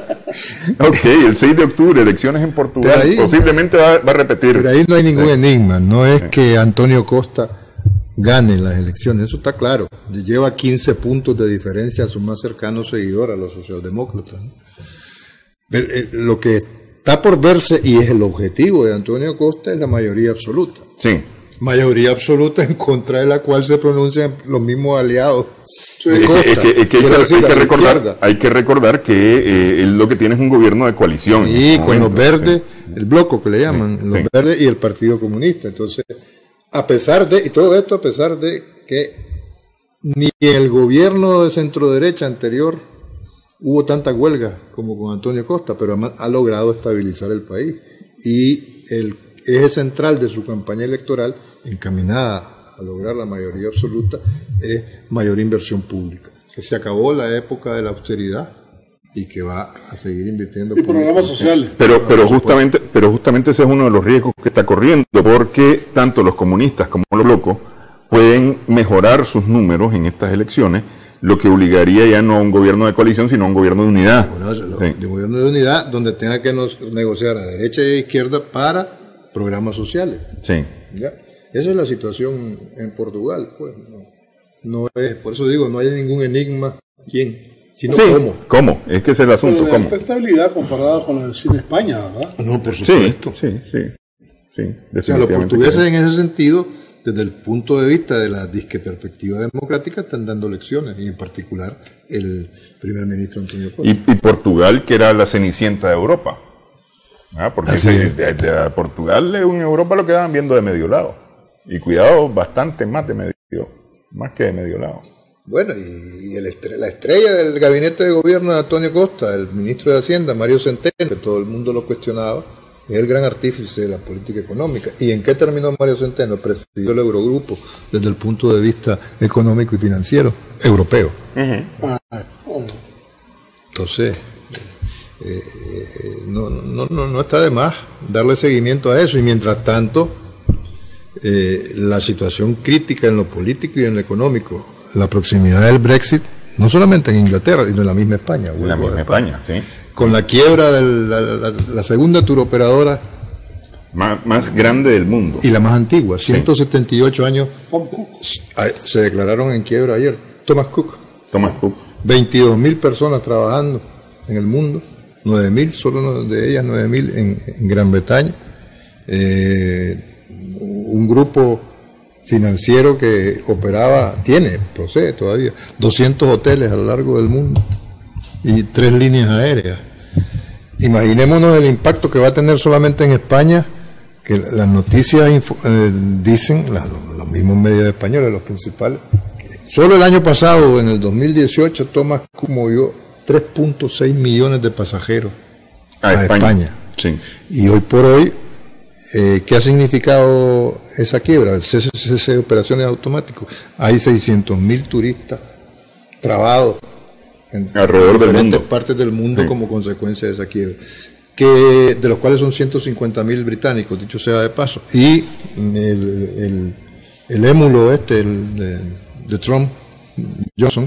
Ok, el seis de octubre, elecciones en Portugal. Ahí, posiblemente va, va a repetir. Pero ahí no hay ningún sí. enigma. No es sí. que Antonio Costa gane las elecciones. Eso está claro. Lleva quince puntos de diferencia a su más cercano seguidor, a los socialdemócratas. Pero, eh, lo que está por verse, y es el objetivo de Antonio Costa, es la mayoría absoluta. Sí. Mayoría absoluta en contra de la cual se pronuncian los mismos aliados. Sí, es que, es que, es que hay, que, hay, que recordar, hay que recordar que eh, él lo que tiene es un gobierno de coalición. Y con los verdes, sí. el bloco que le llaman, sí, los sí. verdes y el Partido Comunista. Entonces, a pesar de, y todo esto a pesar de que ni en el gobierno de centro derecha anterior hubo tanta huelga como con Antonio Costa, pero ha, ha logrado estabilizar el país. Y el eje central de su campaña electoral, encaminada a lograr la mayoría absoluta, es mayor inversión pública, que se acabó la época de la austeridad y que va a seguir invirtiendo. Y programas sociales. Pero, pero justamente, pero justamente ese es uno de los riesgos que está corriendo, porque tanto los comunistas como los blocos pueden mejorar sus números en estas elecciones, lo que obligaría ya no a un gobierno de coalición, sino a un gobierno de unidad. Bueno, sí. De un gobierno de unidad donde tenga que nos, negociar a derecha y a izquierda para programas sociales. Sí. ¿Ya? Esa es la situación en Portugal, pues. No, no es, por eso digo, no hay ningún enigma quién, sino sí, cómo. ¿Cómo? Es que es el asunto. Pero de ¿cómo? esta estabilidad comparada con la del cine España, ¿verdad? No, por supuesto. Sí, sí, sí. sí o sea, los portugueses en ese sentido desde el punto de vista de la disque perspectiva democrática, están dando lecciones, y en particular el primer ministro Antonio Costa. Y, y Portugal, que era la cenicienta de Europa. ¿Ah? Porque se, de, de, de Portugal en Europa lo quedaban viendo de medio lado. Y cuidado, bastante más de medio, más que de medio lado. Bueno, y el estre la estrella del gabinete de gobierno de Antonio Costa, el ministro de Hacienda, Mario Centeno, que todo el mundo lo cuestionaba, es el gran artífice de la política económica. ¿Y en qué terminó Mario Centeno? Presidió el Eurogrupo desde el punto de vista económico y financiero europeo. Uh-huh. Entonces, eh, eh, no, no, no, no está de más darle seguimiento a eso. Y mientras tanto, eh, la situación crítica en lo político y en lo económico, la proximidad del Brexit, no solamente en Inglaterra, sino en la misma España. En la misma España, España, sí. Con la quiebra de la, la, la segunda turoperadora más, más grande del mundo. Y la más antigua, ciento setenta y ocho años, se declararon en quiebra ayer. Thomas Cook. Thomas Cook. veintidós mil personas trabajando en el mundo, nueve mil, solo de ellas nueve mil en, en Gran Bretaña. Eh, un grupo financiero que operaba, tiene, procede todavía, doscientos hoteles a lo largo del mundo y tres líneas aéreas. Imaginémonos el impacto que va a tener solamente en España, que las noticias eh, dicen, la, los mismos medios españoles, los principales, que solo el año pasado, en el dos mil dieciocho, Thomas Cook movió tres punto seis millones de pasajeros a, a España. España. Sí. Y hoy por hoy, Eh, ¿qué ha significado esa quiebra? El C C C de operaciones automáticos. Hay seiscientos mil turistas trabados en alrededor del diferentes mundo. partes del mundo, sí, como consecuencia de esa quiebra, que, de los cuales son ciento cincuenta mil británicos, dicho sea de paso. Y el, el, el émulo este, el de, de Trump, Johnson,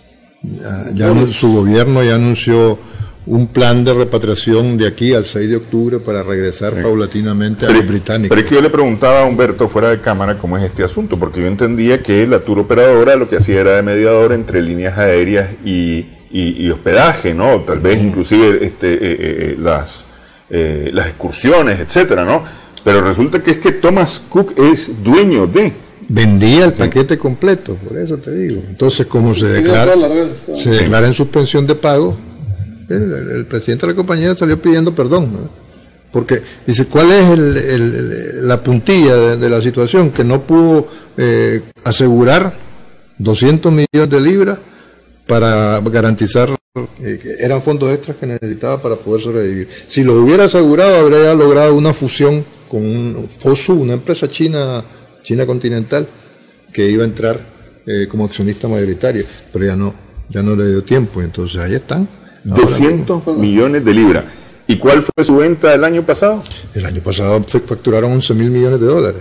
ya, ya su gobierno ya anunció un plan de repatriación de aquí al seis de octubre para regresar sí. paulatinamente a pero, los británicos. Pero es que yo le preguntaba a Humberto fuera de cámara cómo es este asunto, porque yo entendía que la tour operadora lo que hacía era de mediador entre líneas aéreas y, y, y hospedaje, ¿no? Tal vez inclusive este, eh, eh, las, eh, las excursiones, etcétera, ¿no? Pero resulta que es que Thomas Cook es dueño de... Vendía el sí. paquete completo, por eso te digo. Entonces, como se declara, se declara en suspensión de pago, El, el, el presidente de la compañía salió pidiendo perdón, ¿no? Porque dice, ¿cuál es el, el, la puntilla de, de la situación? Que no pudo eh, asegurar doscientos millones de libras para garantizar, eh, que eran fondos extras que necesitaba para poder sobrevivir. Si lo hubiera asegurado, habría logrado una fusión con un Fosu, una empresa china, China continental, que iba a entrar eh, como accionista mayoritario, pero ya no, ya no le dio tiempo, entonces ahí están. doscientos millones de libras. ¿Y cuál fue su venta el año pasado? El año pasado facturaron once mil millones de dólares.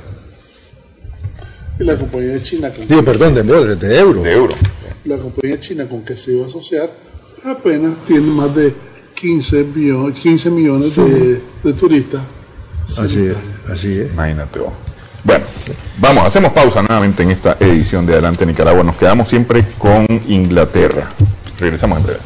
Y la compañía china con Digo, perdón, de dólares, de euros. De euro. La compañía china con que se iba a asociar apenas tiene más de quince millones de, de turistas. Así es, así es. Imagínate vos. Bueno, vamos, hacemos pausa nuevamente en esta edición de Adelante Nicaragua. Nos quedamos siempre con Inglaterra. Regresamos en breve.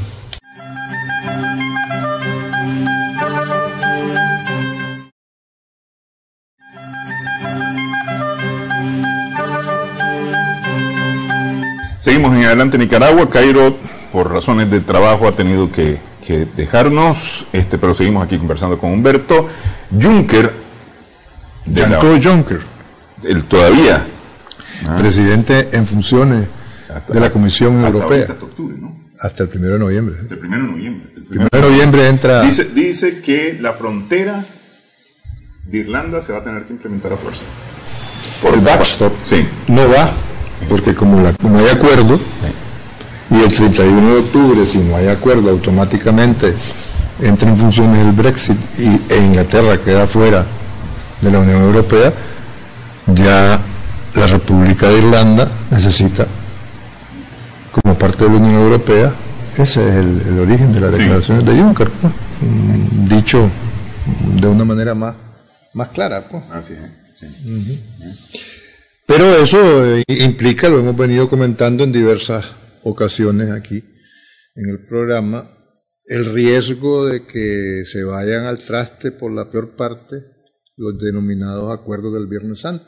Seguimos en Adelante Nicaragua. Cairo, por razones de trabajo, ha tenido que, que dejarnos, este, pero seguimos aquí conversando con Humberto. Juncker, Jean-Claude Juncker, el todavía ah, presidente en funciones hasta, de la Comisión hasta Europea. Hasta octubre, ¿no? Hasta el primero de noviembre. Hasta el primero de noviembre. El primero de noviembre entra. Dice, dice que la frontera de Irlanda se va a tener que implementar a fuerza. Por el backstop. Sí. No va. Porque como, la, como hay acuerdo, sí, y el treinta y uno de octubre, si no hay acuerdo, automáticamente entra en funciones el Brexit y, e Inglaterra queda fuera de la Unión Europea, ya la República de Irlanda necesita, como parte de la Unión Europea, ese es el, el origen de las declaraciones sí. de Juncker, pues, dicho de una manera más, más clara. Pues. Así es. Sí. Uh-huh. Pero eso implica, lo hemos venido comentando en diversas ocasiones aquí en el programa, el riesgo de que se vayan al traste por la peor parte los denominados acuerdos del Viernes Santo.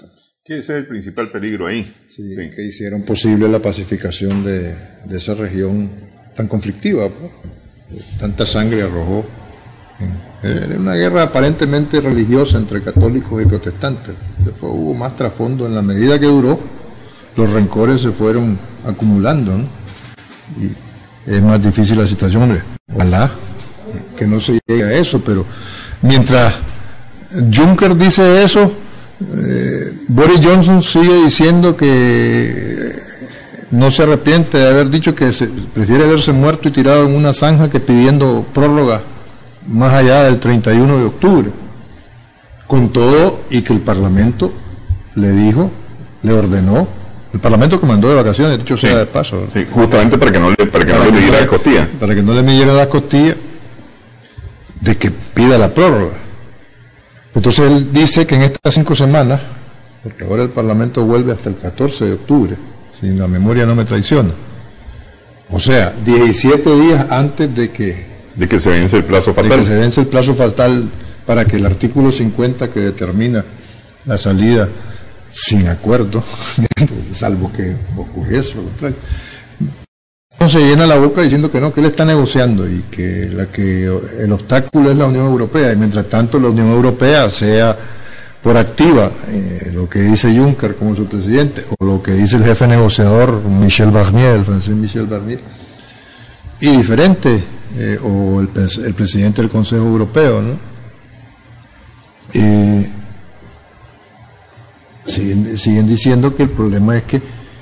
Que ese es el principal peligro ahí. Sí, sí. Que hicieron posible la pacificación de, de esa región tan conflictiva, pues. Tanta sangre arrojó. Era una guerra aparentemente religiosa entre católicos y protestantes. Después hubo más trasfondo. En la medida que duró, los rencores se fueron acumulando, ¿no? Y es más difícil la situación, hombre. Ojalá que no se llegue a eso, pero mientras Juncker dice eso, eh, Boris Johnson sigue diciendo que no se arrepiente de haber dicho que se, prefiere verse muerto y tirado en una zanja que pidiendo prórroga más allá del treinta y uno de octubre, con todo, y que el Parlamento le dijo, le ordenó, el Parlamento que mandó de vacaciones, dicho sea sí, de paso, sí, justamente para que no le, para que para no le que midiera no, las costillas, para que no le midieran las costillas, de que pida la prórroga. Entonces él dice que en estas cinco semanas, porque ahora el Parlamento vuelve hasta el catorce de octubre, si la memoria no me traiciona, o sea, diecisiete días antes de que de que se vence el plazo fatal. De que se vence el plazo fatal para que el artículo cincuenta que determina la salida sin acuerdo, salvo que ocurriese lo contrario, no se llena la boca diciendo que no, que él está negociando y que, la que el obstáculo es la Unión Europea, y mientras tanto la Unión Europea sea por activa, eh, lo que dice Juncker como su presidente, o lo que dice el jefe negociador Michel Barnier, el francés Michel Barnier, y diferente, eh, o el, el presidente del Consejo Europeo, ¿no? Eh, siguen, siguen diciendo que el problema es que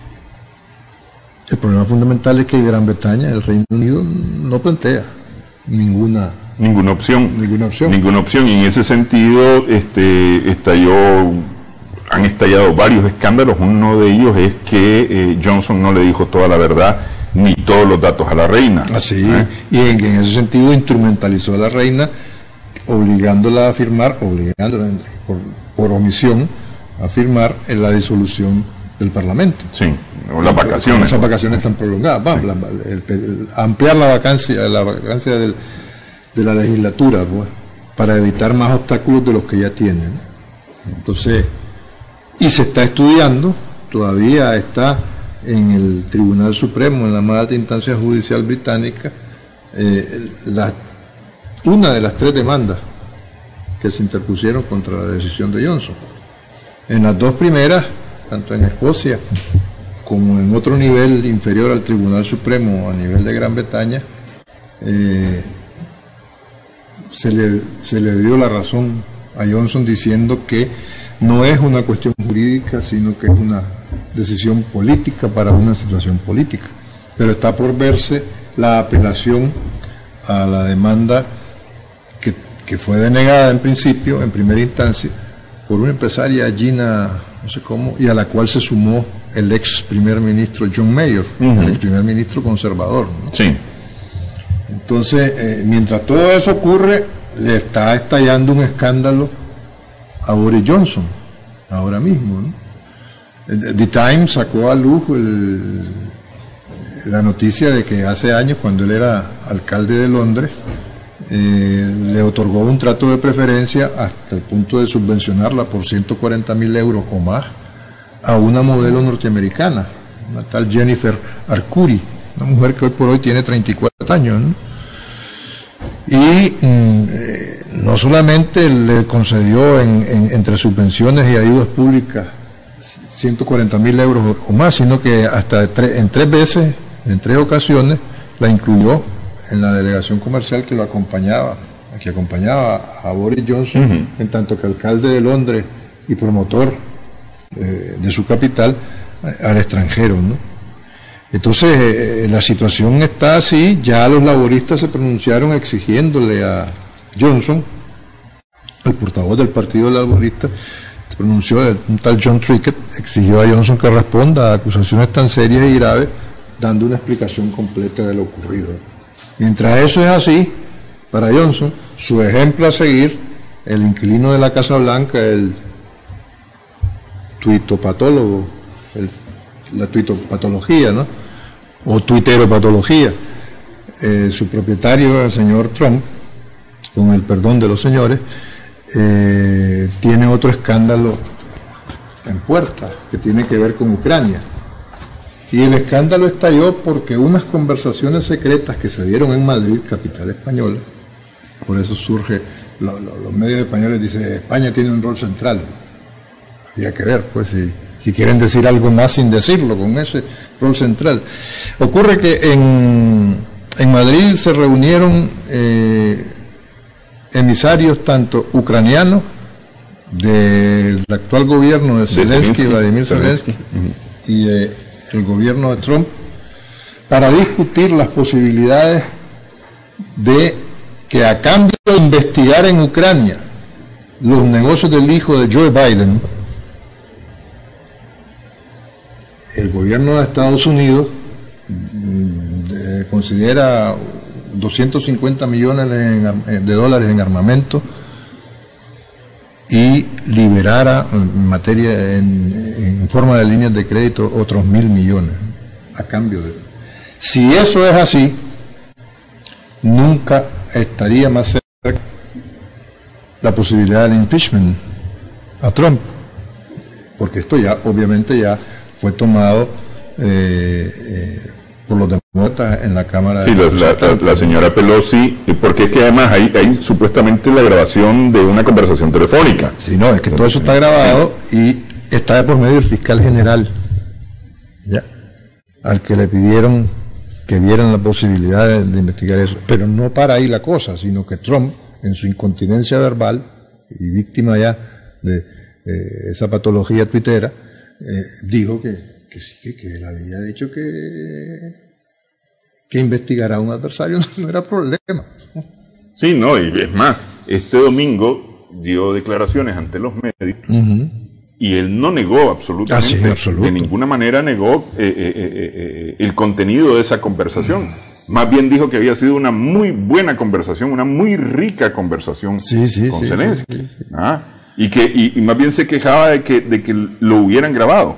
el problema fundamental es que Gran Bretaña, el Reino Unido, no plantea ninguna ninguna opción, ninguna opción, ninguna opción. Y en ese sentido, este, estalló, han estallado varios escándalos. Uno de ellos es que eh, Johnson no le dijo toda la verdad ni todos los datos a la reina. Así, ¿eh? Y en, en ese sentido instrumentalizó a la reina, obligándola a firmar, obligándola por, por omisión a firmar en la disolución del Parlamento. Sí, o las vacaciones. Esas vacaciones están prolongadas. Va, sí. la, el, el, ampliar la vacancia, la vacancia del, de la legislatura, pues, para evitar más obstáculos de los que ya tienen. Entonces, y se está estudiando, todavía está en el Tribunal Supremo, en la más alta instancia judicial británica, eh, la, una de las tres demandas que se interpusieron contra la decisión de Johnson. En las dos primeras, tanto en Escocia como en otro nivel inferior al Tribunal Supremo, a nivel de Gran Bretaña, eh, se, le, se le dio la razón a Johnson diciendo que no es una cuestión jurídica, sino que es una decisión política para una situación política. Pero está por verse la apelación a la demanda que, que fue denegada en principio, en primera instancia, por una empresaria, Gina, no sé cómo, y a la cual se sumó el ex primer ministro John Major, uh-huh. el ex primer ministro conservador, ¿no? Sí. Entonces, eh, mientras todo eso ocurre, le está estallando un escándalo a Boris Johnson, ahora mismo, ¿no? The Times sacó a luz el, la noticia de que hace años, cuando él era alcalde de Londres, eh, le otorgó un trato de preferencia hasta el punto de subvencionarla por ciento cuarenta mil euros o más a una modelo norteamericana, una tal Jennifer Arcuri, una mujer que hoy por hoy tiene treinta y cuatro años, ¿no? Y mm, eh, no solamente le concedió en, en, entre subvenciones y ayudas públicas ciento cuarenta mil euros o más, sino que hasta tre en tres veces, en tres ocasiones, la incluyó en la delegación comercial que lo acompañaba, que acompañaba a Boris Johnson, uh-huh. en tanto que alcalde de Londres y promotor eh, de su capital al extranjero, ¿no? Entonces, eh, la situación está así. Ya los laboristas se pronunciaron exigiéndole a Johnson, el portavoz del Partido Laborista, se pronunció, un tal John Trickett, exigió a Johnson que responda a acusaciones tan serias y graves, dando una explicación completa de lo ocurrido. Mientras eso es así, para Johnson, su ejemplo a seguir, el inquilino de la Casa Blanca, el tuitopatólogo, el, la tuitopatología, ¿no? O tuiteropatología, eh, su propietario, el señor Trump, con el perdón de los señores, eh, tiene otro escándalo en puerta, que tiene que ver con Ucrania. Y el escándalo estalló porque unas conversaciones secretas que se dieron en Madrid, capital española, por eso surge, lo, lo, los medios españoles dicen, España tiene un rol central. Había que ver, pues, si, si quieren decir algo más sin decirlo, con ese rol central. Ocurre que en, en Madrid se reunieron eh, emisarios tanto ucranianos del actual gobierno de Zelensky, Vladimir Zelensky, uh-huh. y eh, el gobierno de Trump, para discutir las posibilidades de que, a cambio de investigar en Ucrania los negocios del hijo de Joe Biden, el gobierno de Estados Unidos eh, considera doscientos cincuenta millones en, de dólares en armamento y liberara en materia en, en forma de líneas de crédito otros mil millones a cambio de. Si eso es así, nunca estaría más cerca la posibilidad del impeachment a Trump, porque esto ya obviamente ya fue tomado eh, eh, por los demócratas en la Cámara. Sí, de la, la, la señora Pelosi, porque es que además hay, hay supuestamente la grabación de una conversación telefónica. Sí, no, es que todo eso está grabado y está por medio del fiscal general, ¿ya? Al que le pidieron que vieran la posibilidad de, de investigar eso. Pero no para ahí la cosa, sino que Trump, en su incontinencia verbal y víctima ya de eh, esa patología tuitera, eh, dijo que, que sí, que, que él había dicho que, que investigar a un adversario no era problema. Sí, no, y es más, este domingo dio declaraciones ante los medios. Uh-huh. Y él no negó absolutamente, ah, sí, absoluto. de ninguna manera negó eh, eh, eh, eh, el contenido de esa conversación. Más bien dijo que había sido una muy buena conversación, una muy rica conversación sí, sí, con sí, Zelensky. Sí, sí, sí. ¿Ah? Y, que, y, y más bien se quejaba de que, de que lo hubieran grabado.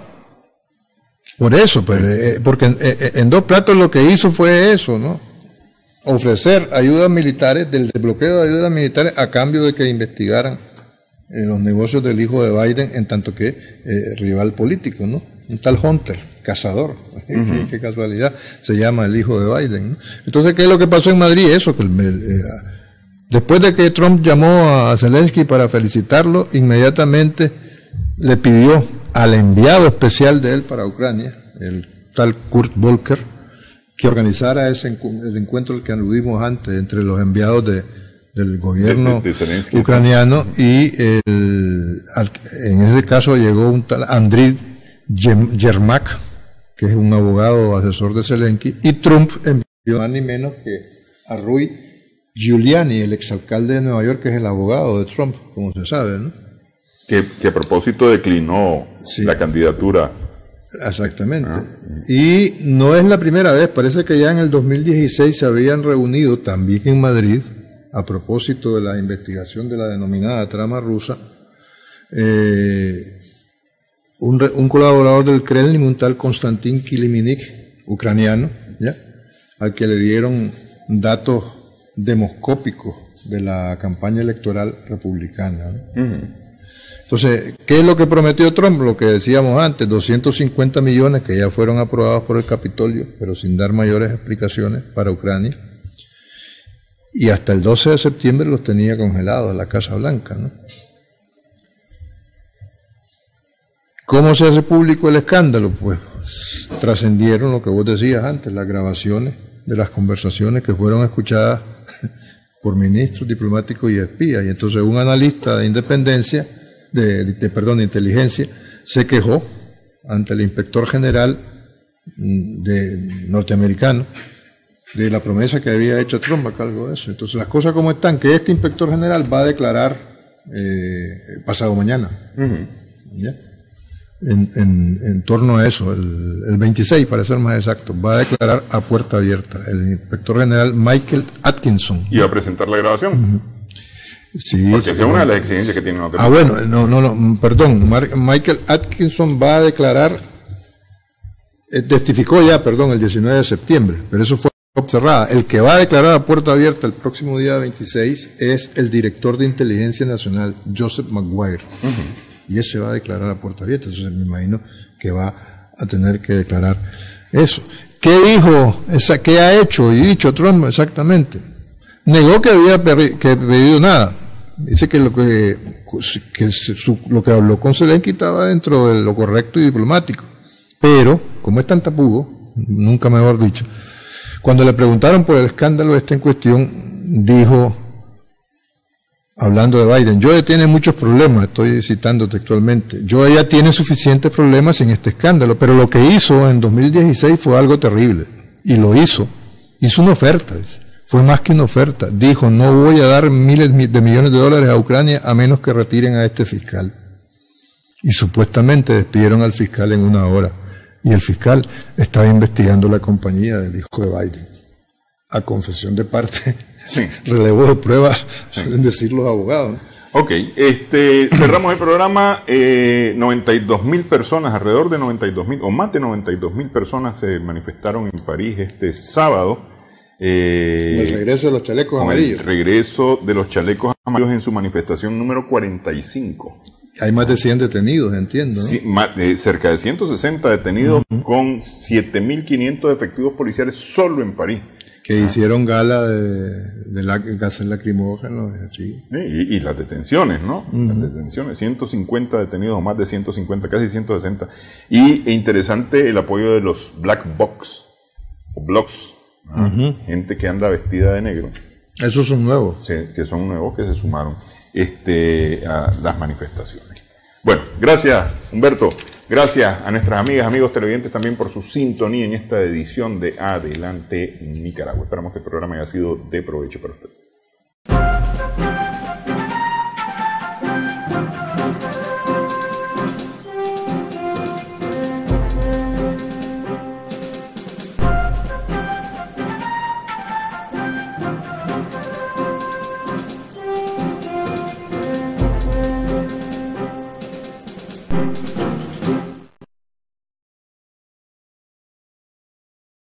Por eso, pero, eh, porque en, en dos platos lo que hizo fue eso, ¿no? Ofrecer ayudas militares, del desbloqueo de ayudas militares a cambio de que investigaran en los negocios del hijo de Biden, en tanto que eh, rival político, ¿no? Un tal Hunter, cazador, uh-huh. Qué casualidad, se llama el hijo de Biden, ¿no? Entonces, ¿qué es lo que pasó en Madrid? Eso, que el, eh, después de que Trump llamó a Zelensky para felicitarlo, inmediatamente le pidió al enviado especial de él para Ucrania, el tal Kurt Volker, que organizara ese encu- el encuentro al que aludimos antes entre los enviados de del gobierno de, de, de ucraniano y el, al, en ese caso llegó un tal Andriy Yermak, que es un abogado asesor de Zelensky, y Trump envió a ni menos que a Rudy Giuliani, el exalcalde de Nueva York, que es el abogado de Trump, como se sabe, ¿no? Que, que a propósito declinó sí. la candidatura. Exactamente. Ah. Y no es la primera vez, parece que ya en el dos mil dieciséis se habían reunido también en Madrid, a propósito de la investigación de la denominada trama rusa, eh, un, re, un colaborador del Kremlin, un tal Konstantin Kiliminik, ucraniano, ¿ya? Al que le dieron datos demoscópicos de la campaña electoral republicana, ¿no? Uh-huh. Entonces, ¿qué es lo que prometió Trump? Lo que decíamos antes, doscientos cincuenta millones que ya fueron aprobados por el Capitolio, pero sin dar mayores explicaciones para Ucrania. Y hasta el doce de septiembre los tenía congelados en la Casa Blanca, ¿no? ¿Cómo se hace público el escándalo? Pues trascendieron lo que vos decías antes, las grabaciones de las conversaciones que fueron escuchadas por ministros, diplomáticos y espías. Y entonces un analista de independencia, de, de, perdón, de inteligencia, se quejó ante el inspector general de, norteamericano de la promesa que había hecho Trump a cargo de eso. Entonces las cosas como están, que este inspector general va a declarar eh, pasado mañana, uh-huh. ¿ya? En, en, en torno a eso, el, el veintiséis para ser más exacto, va a declarar a puerta abierta el inspector general Michael Atkinson. ¿Y va a presentar la grabación? Uh-huh. Sí. Porque sí, esa es una de las exigencias que tiene. No ah, bueno, no, no, no, perdón, Mar- Michael Atkinson va a declarar, eh, testificó ya, perdón, el diecinueve de septiembre, pero eso fue cerrada. El que va a declarar a puerta abierta el próximo día veintiséis es el director de Inteligencia Nacional, Joseph Maguire. Uh-huh. y él se va a declarar a puerta abierta. Entonces me imagino que va a tener que declarar eso. ¿Qué dijo? Esa, ¿Qué ha hecho y dicho Trump exactamente? Negó que había perdi- que pedido nada. Dice que lo que, que su, lo que habló con Zelensky estaba dentro de lo correcto y diplomático. Pero, como es tan tapudo, nunca mejor dicho, cuando le preguntaron por el escándalo este en cuestión, dijo, hablando de Biden, Joe tiene muchos problemas, estoy citando textualmente, Joe ya tiene suficientes problemas en este escándalo, pero lo que hizo en dos mil dieciséis fue algo terrible, y lo hizo, hizo una oferta, fue más que una oferta, dijo, no voy a dar miles de millones de dólares a Ucrania a menos que retiren a este fiscal, y supuestamente despidieron al fiscal en una hora, y el fiscal estaba investigando la compañía del hijo de Biden, a confesión de parte. Sí. Relevo de pruebas, sí. Suelen decir los abogados, ¿no? Ok, este, cerramos el programa. eh, noventa y dos mil personas, alrededor de noventa y dos mil, o más de noventa y dos mil personas se manifestaron en París este sábado. Eh, el regreso de los chalecos con amarillos. El regreso de los chalecos amarillos en su manifestación número cuarenta y cinco. Hay más de cien detenidos, entiendo, ¿no? Sí, más, eh, cerca de ciento sesenta detenidos, uh-huh, con siete mil quinientos efectivos policiales solo en París. Que ah. hicieron gala de, de la, gases lacrimógenos, sí. Y, y las detenciones, ¿no? Uh-huh. Las detenciones, ciento cincuenta detenidos, más de ciento cincuenta, casi ciento sesenta. Y e interesante el apoyo de los Black Box, o Blocks, uh-huh, gente que anda vestida de negro. Esos son nuevos. Sí, que son nuevos, que se sumaron este, a las manifestaciones. Bueno, gracias, Humberto. Gracias a nuestras amigas, amigos televidentes también por su sintonía en esta edición de Adelante Nicaragua. Esperamos que el programa haya sido de provecho para usted.